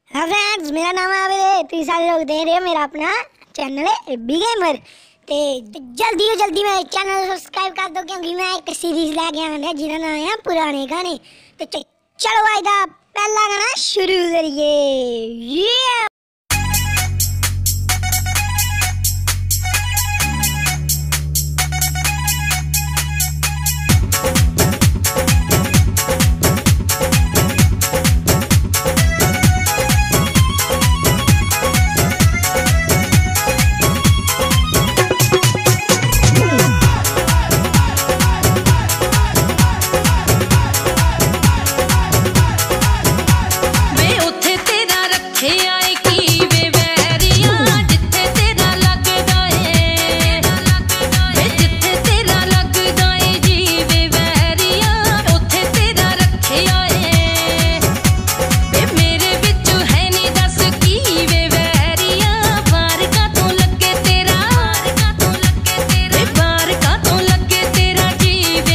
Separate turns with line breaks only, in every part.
हाँ फ्रेंड्स, मेरा नाम है आबिद। तुम सारे लोग देख रहे हो मेरा अपना चैनल है एबी गेमर। ते जल्दी मैं चैनल सब्सक्राइब कर दो, क्योंकि मैं एक सीरीज लेके आया जिसका नाम है पुराने गाने। तो चलो भाई दा पहला गाना शुरू करिए।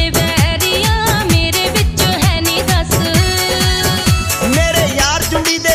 मेरे यार चुंडी दे